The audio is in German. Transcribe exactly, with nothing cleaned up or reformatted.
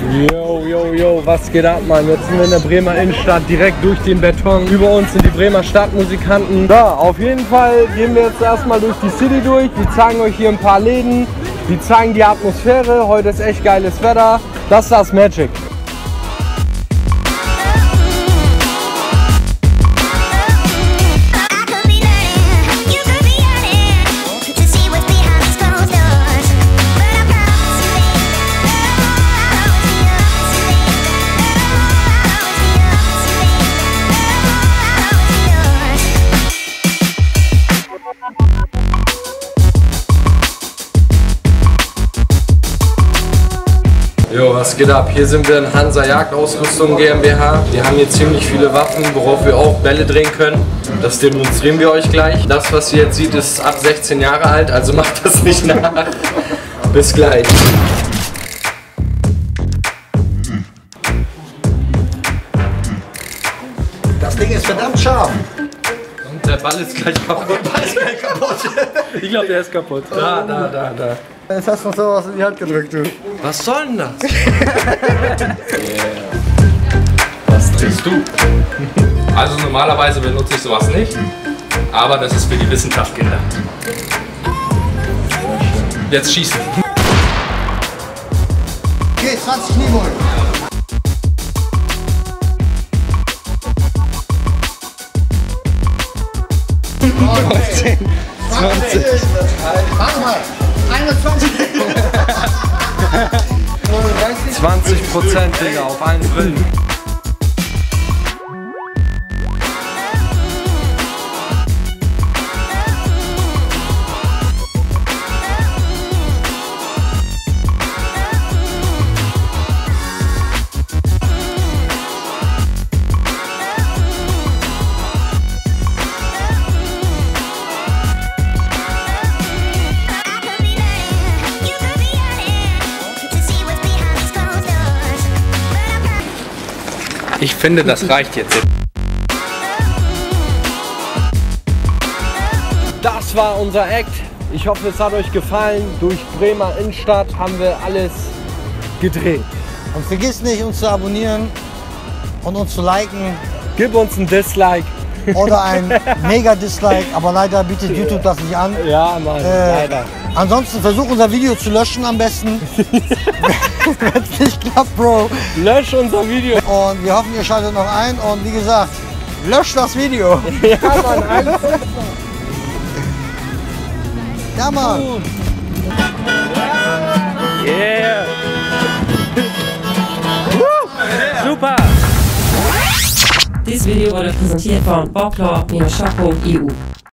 Yo, yo, yo, was geht ab, Mann? Jetzt sind wir in der Bremer Innenstadt, direkt durch den Beton. Über uns sind die Bremer Stadtmusikanten. Ja, auf jeden Fall gehen wir jetzt erstmal durch die City durch. Die zeigen euch hier ein paar Läden. Die zeigen die Atmosphäre. Heute ist echt geiles Wetter. Das ist das Magic. Jo, was geht ab? Hier sind wir in Hansa Jagdausrüstung GmbH. Wir haben hier ziemlich viele Waffen, worauf wir auch Bälle drehen können. Das demonstrieren wir euch gleich. Das, was ihr jetzt seht, ist ab sechzehn Jahre alt, also macht das nicht nach. Bis gleich. Das Ding ist verdammt scharf. Und der Ball ist gleich kaputt. Der Ball ist gleich kaputt. Ich glaube, der ist kaputt. Da, da, da, da. Jetzt hast du sowas in die Hand gedrückt, du. Was soll denn das? Yeah. Was trinkst du? Also normalerweise benutze ich sowas nicht, aber das ist für die Wissenschaft gedacht. Jetzt schießen. Okay, zwanzig Kniebeugen. neunzehn, zwanzig. Warte mal. einundzwanzig. zwanzig Prozent, Digga, auf allen Brillen. Ich finde, das reicht jetzt. Das war unser Act. Ich hoffe, es hat euch gefallen. Durch Bremer Innenstadt haben wir alles gedreht. Und vergiss nicht, uns zu abonnieren und uns zu liken. Gib uns ein Dislike. Oder ein Mega-Dislike, aber leider bietet YouTube das nicht an. Ja, Mann, äh, leider. Ansonsten versuch unser Video zu löschen am besten. Wenn es nicht klappt, Bro. Lösch unser Video. Und wir hoffen, ihr schaltet noch ein. Und wie gesagt, löscht das Video. Ja, Mann, alles. Ja, Mann. Yeah. Super. Dieses Video wurde präsentiert von bauklor Bindestrich shop punkt e u.